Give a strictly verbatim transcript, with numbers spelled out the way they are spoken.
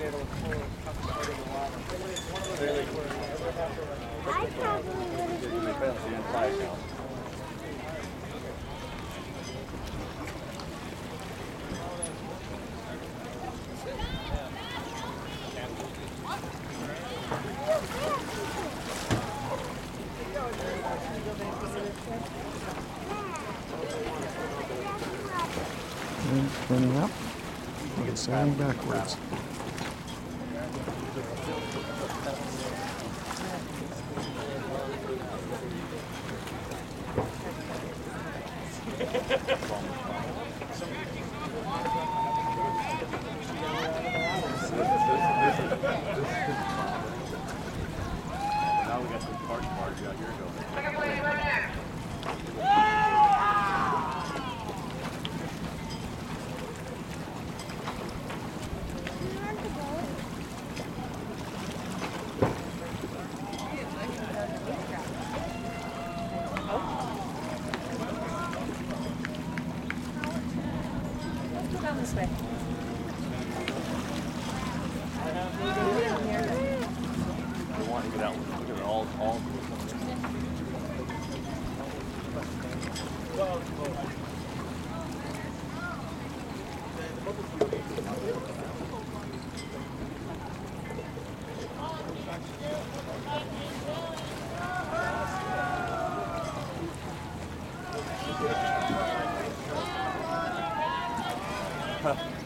I probably would have been. Turning up, you can sailing backwards. Now we got some parts party out here going. This way. I want to get out. Look at it all, all. Huh.